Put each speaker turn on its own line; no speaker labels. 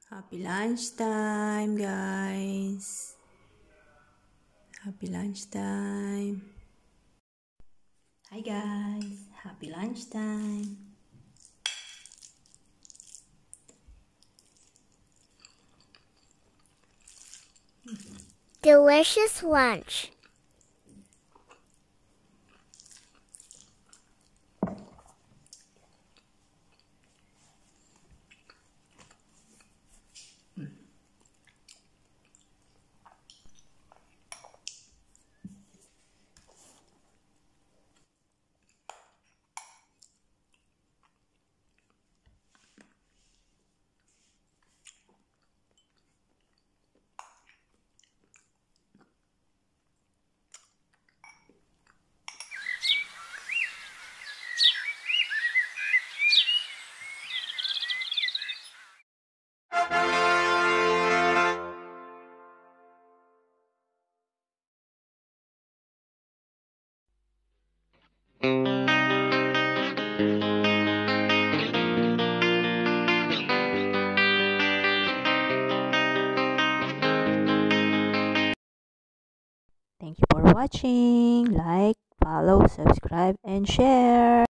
Happy lunchtime, guys. Happy lunchtime. Hi, guys. Happy lunchtime.
Delicious lunch.
Thank you for watching. Like, follow, subscribe, and share.